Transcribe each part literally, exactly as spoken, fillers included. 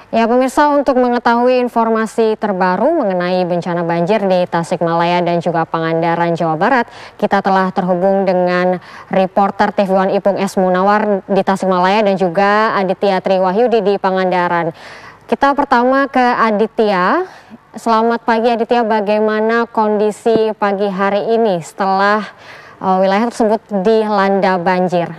Ya pemirsa, untuk mengetahui informasi terbaru mengenai bencana banjir di Tasikmalaya dan juga Pangandaran, Jawa Barat, kita telah terhubung dengan reporter T V satu Ipung S. Munawar di Tasikmalaya dan juga Aditya Triwahyudi di Pangandaran. Kita pertama ke Aditya. Selamat pagi Aditya, bagaimana kondisi pagi hari ini setelah uh, wilayah tersebut dilanda banjir?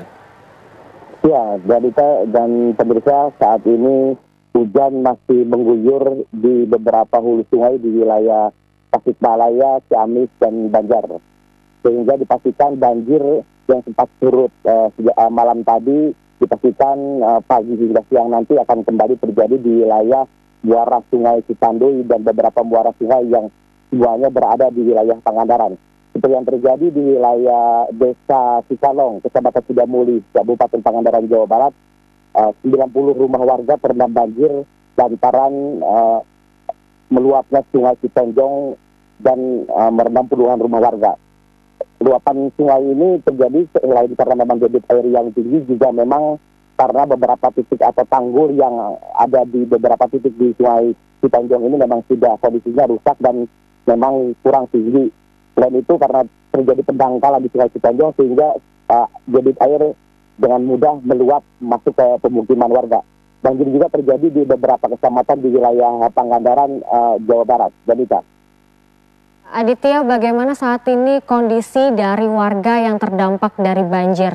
Ya, Aditya dan pemirsa, saat ini hujan masih mengguyur di beberapa hulu sungai di wilayah Tasikmalaya, Ciamis, dan Banjar. Sehingga dipastikan banjir yang sempat surut uh, sejak uh, malam tadi, dipastikan uh, pagi hingga siang nanti akan kembali terjadi di wilayah muara Sungai Citanduy dan beberapa muara sungai yang semuanya berada di wilayah Pangandaran. Seperti yang terjadi di wilayah Desa Cikalong, Kecamatan Sidamuli, Kabupaten Pangandaran, Jawa Barat. Uh, sembilan puluh rumah warga terendam banjir lantaran uh, meluapnya Sungai Citonjong dan uh, merendam puluhan rumah warga. Luapan sungai ini terjadi selain karena memang debit air yang tinggi, juga memang karena beberapa titik atau tanggul yang ada di beberapa titik di Sungai Citonjong ini memang sudah kondisinya rusak dan memang kurang tinggi. Selain itu karena terjadi pendangkalan di Sungai Citonjong sehingga uh, debit air dengan mudah meluap masuk ke pemukiman warga. Banjir juga terjadi di beberapa kecamatan di wilayah Pangandaran, uh, Jawa Barat. Danita. Aditya, bagaimana saat ini kondisi dari warga yang terdampak dari banjir?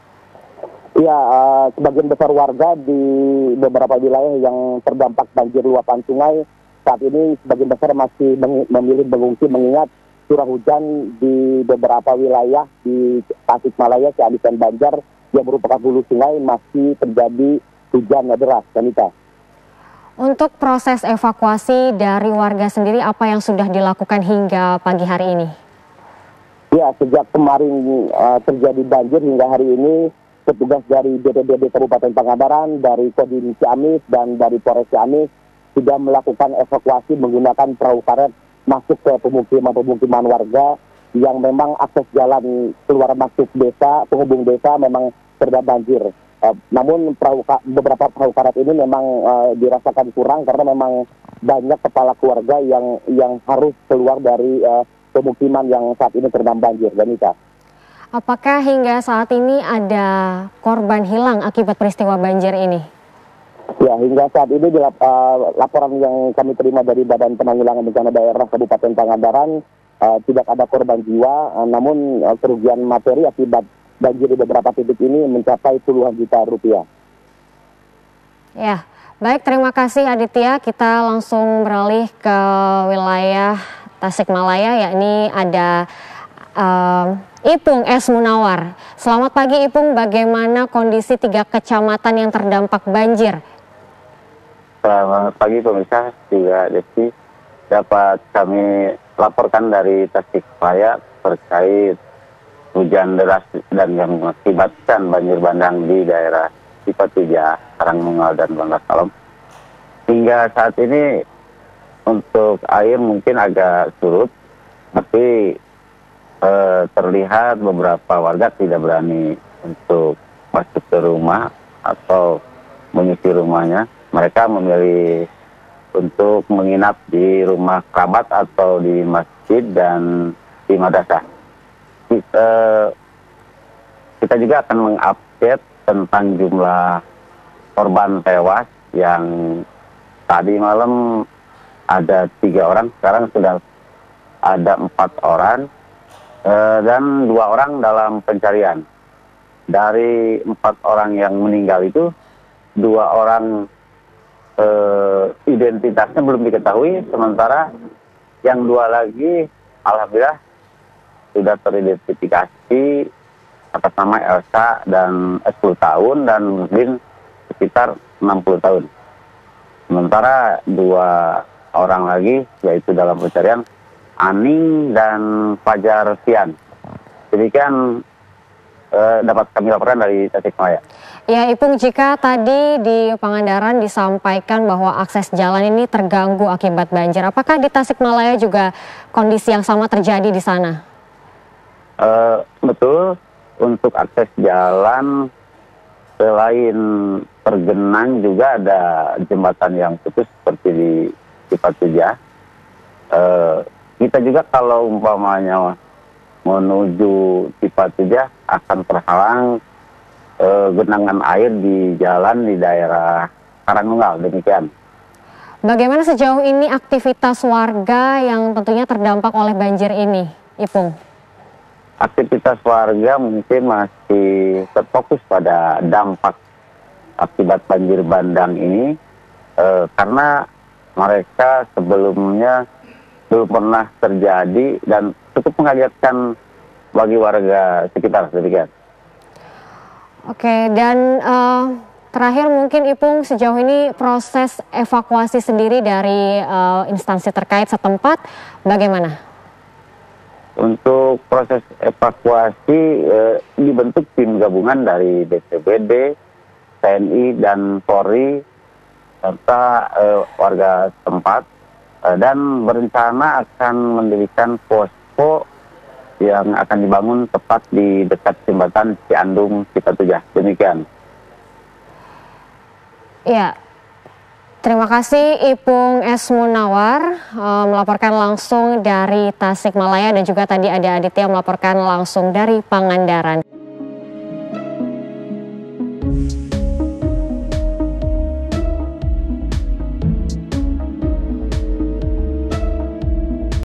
Ya, uh, sebagian besar warga di beberapa wilayah yang terdampak banjir luapan sungai saat ini sebagian besar masih memilih mengungsi mengingat curah hujan di beberapa wilayah di Tasikmalaya, Ciamis, dan Banjar yang merupakan hulu sungai masih terjadi hujan deras, Danita. Untuk proses evakuasi dari warga sendiri, apa yang sudah dilakukan hingga pagi hari ini? Ya, sejak kemarin uh, terjadi banjir hingga hari ini, petugas dari B P B D Kabupaten Pangandaran, dari Kodim Ciamis, dan dari Polres Ciamis sudah melakukan evakuasi menggunakan perahu karet masuk ke pemukiman-pemukiman warga yang memang akses jalan keluar masuk desa, penghubung desa memang terendam banjir. Uh, namun perahu, beberapa perahu karet ini memang uh, dirasakan kurang karena memang banyak kepala keluarga yang yang harus keluar dari uh, pemukiman yang saat ini terendam banjir. Danita. Apakah hingga saat ini ada korban hilang akibat peristiwa banjir ini? Ya, hingga saat ini di lap, uh, laporan yang kami terima dari Badan Penanggulangan Bencana Daerah Kabupaten Pangandaran uh, tidak ada korban jiwa, uh, namun uh, kerugian materi akibat banjir di beberapa titik ini mencapai puluhan juta rupiah. Ya, baik, terima kasih Aditya. Kita langsung beralih ke wilayah Tasikmalaya, yakni ada uh, Ipung S. Munawar. Selamat pagi Ipung, bagaimana kondisi tiga kecamatan yang terdampak banjir? Selamat pagi pemirsa, juga Desi. Dapat kami laporkan dari Tasikmalaya terkait hujan deras dan yang mengakibatkan banjir bandang di daerah Cipatujah, Karangmungal, dan Bangka Salom. Hingga saat ini untuk air mungkin agak surut, tapi eh, terlihat beberapa warga tidak berani untuk masuk ke rumah atau mengisi rumahnya. Mereka memilih untuk menginap di rumah kerabat atau di masjid dan di madrasah. Kita, kita juga akan mengupdate tentang jumlah korban tewas yang tadi malam ada tiga orang, sekarang sudah ada empat orang eh, dan dua orang dalam pencarian. Dari empat orang yang meninggal itu, dua orang eh, identitasnya belum diketahui, sementara yang dua lagi alhamdulillah sudah teridentifikasi atas nama Elsa dan sepuluh tahun dan Muslim sekitar enam puluh tahun. Sementara dua orang lagi yaitu dalam pencarian Aning dan Fajar Fian. Demikian eh, dapat kami laporkan dari Tasikmalaya. Ya Ipung, jika tadi di Pangandaran disampaikan bahwa akses jalan ini terganggu akibat banjir, apakah di Tasikmalaya juga kondisi yang sama terjadi di sana? Uh, betul, untuk akses jalan selain tergenang juga ada jembatan yang putus seperti di Cipatujah. Eh, kita juga kalau umpamanya menuju Cipatujah akan terhalang eh, genangan air di jalan di daerah Karangnunggal, demikian. Bagaimana sejauh ini aktivitas warga yang tentunya terdampak oleh banjir ini, Ipung? Aktivitas warga mungkin masih terfokus pada dampak akibat banjir bandang ini, eh, karena mereka sebelumnya belum pernah terjadi dan cukup mengagetkan bagi warga sekitar, demikian. Oke, dan uh, terakhir mungkin Ipung, sejauh ini proses evakuasi sendiri dari uh, instansi terkait setempat bagaimana? Untuk proses evakuasi eh, dibentuk tim gabungan dari B P B D, T N I dan Polri serta eh, warga setempat eh, dan berencana akan mendirikan posko yang akan dibangun tepat di dekat jembatan Ciandung Cipatujah. Demikian. Ya, terima kasih Ipung S. Munawar uh, melaporkan langsung dari Tasikmalaya dan juga tadi ada Aditya melaporkan langsung dari Pangandaran.